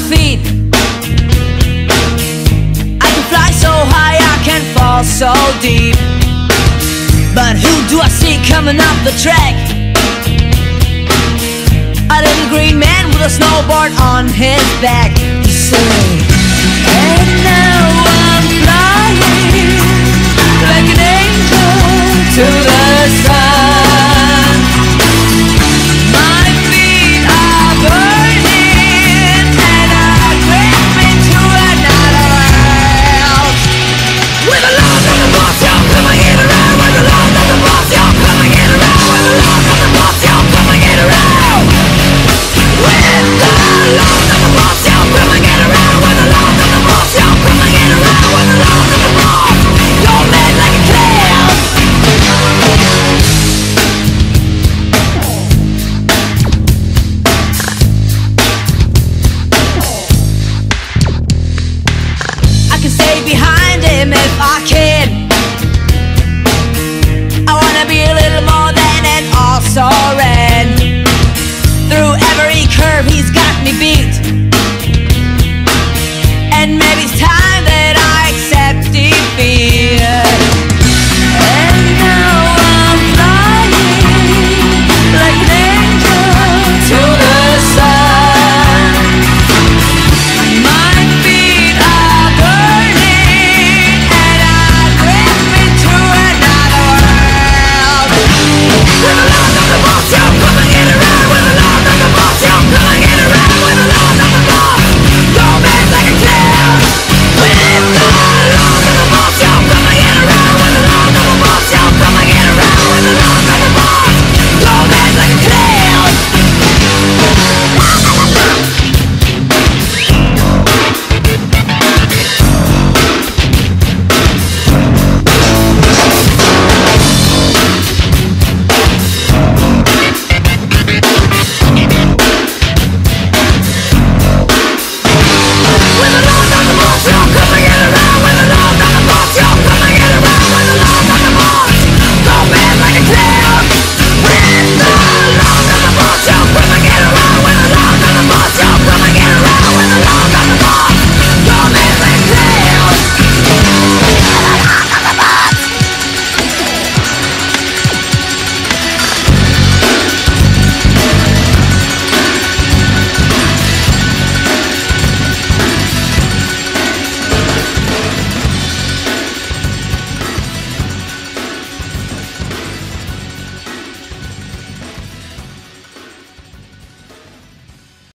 feet. I can fly so high, I can fall so deep. But who do I see coming up the track? A little green man with a snowboard on his back. He said, and now I'm flying like an angel to the sun. My feet are burning and I grip into another world. With the love of the boss, you're coming in around. With the love of the boss, you're coming in around. With the love of the boss, you're coming in around. With the love of the boss, you're coming in around. With the love of the boss, you're coming in around. With the love of the boss, you're mad like a clown. I can stay behind him if I can. I wanna be a little more than an also ran. Through every curve he's got me beat.